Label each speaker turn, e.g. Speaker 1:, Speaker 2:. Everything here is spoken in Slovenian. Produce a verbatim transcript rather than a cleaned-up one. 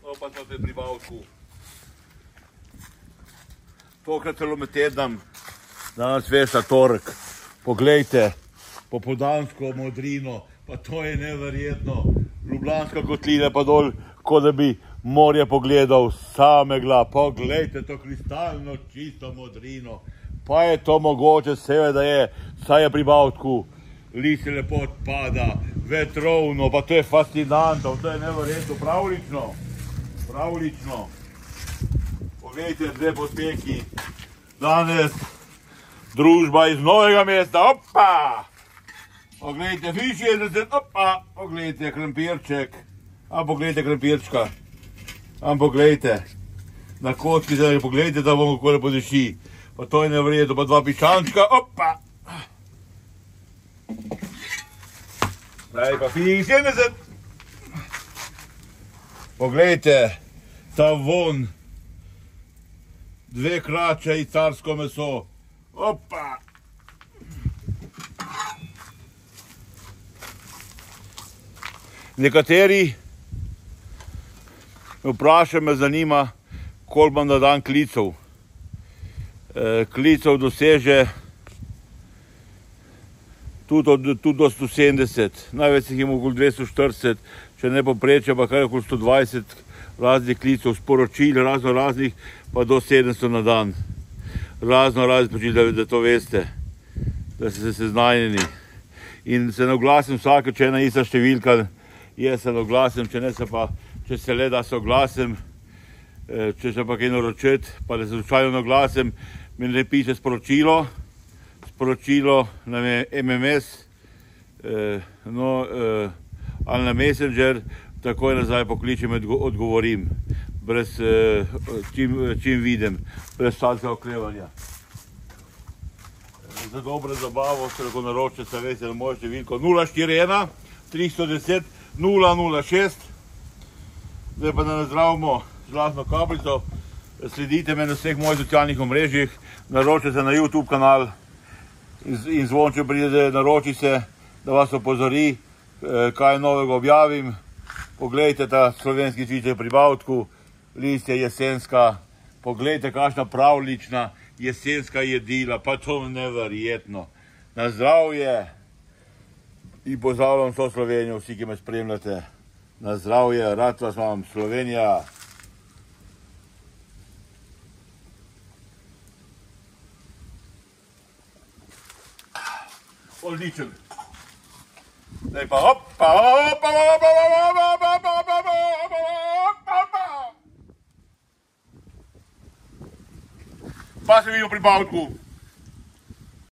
Speaker 1: Opa, to je pri Bavku. Tokrat celo med tednom, danes vesta torek. Poglejte, popoldansko modrino, pa to je neverjetno. Ljubljanska kotlina pa dol, kot da bi morje pogledal, same gla. Poglejte to kristalno čisto modrino. Pa je to mogoče, seveda je, saj je pri Bavku. Listje lepo odpada, vetrovno, pa to je fascinantno, to je neverjetno, pravlično. Pravlično. Poglejte, dve posmeki. Danes družba iz Novega mesta, opa! Poglejte, fi šestdeset, opa! Poglejte, krompirček. A poglejte krompirčka. A poglejte. Na kocki zdaj, poglejte, da bomo kako lepo diši. Pa to je neverjetno, pa dva pišančka, opa! Zdaj pa fi sedemdeset. Poglejte, ta von. Dve krače in carsko meso. Opa! Nekateri me vprašajo, me zanima, koliko imam na dan klicev. Klicev doseže tudi do sto sedemdeset, največ jih imamo okoli dvesto štirideset, če ne povprečje, pa kar okoli sto dvajset raznih klicev, sporočil, razno raznih, pa do sedemsto na dan. Razno raznih sporočil, da to veste, da ste seznanjeni. In se ne oglasim vsake, če je ena ista številka, jaz se ne oglasim, če ne se pa, če se le da se oglasim, če se pa kaj naročiti, pa da se slučajno ne oglasim, mi ne piše sporočilo, sporočilo na em em es, no, ali na Messenger, takoj nazaj pokličem in odgovorim, brez, čim vidim, brez vsakega oklevanja. Za dobro zabavo se lahko naročite, se veste, na mojo številko nula štiri ena tristo deset nula nula šest. Zdaj pa da nazdravimo železno kapljico, sledite me na vseh mojih socialnih omrežjih, naročite se na YouTube kanal in zvonče pride, naroči se, da vas opozori, kaj novega objavim. Poglejte ta slovenski cviček pri Bavku, listje jesenska, poglejte kakšna pravlična jesenska jedila, pa to je neverjetno. Na zdravje in pozdravljam vso Slovenijo, vsi, ki me spremljate. Na zdravje, rad vas imam, Slovenija. Odličen. Zdaj pa opa, opa, opa, opa, opa, opa, opa, opa, opa. Pa se vidimo pri Bavku.